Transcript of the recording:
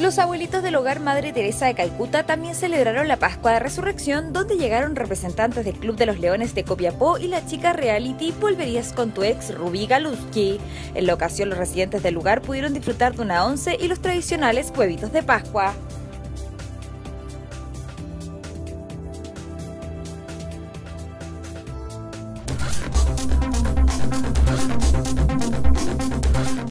Los abuelitos del hogar Madre Teresa de Calcuta también celebraron la Pascua de Resurrección, donde llegaron representantes del Club de los Leones de Copiapó y la chica reality Volverías con tu ex Rubí Galuski. En la ocasión, los residentes del lugar pudieron disfrutar de una once y los tradicionales huevitos de Pascua.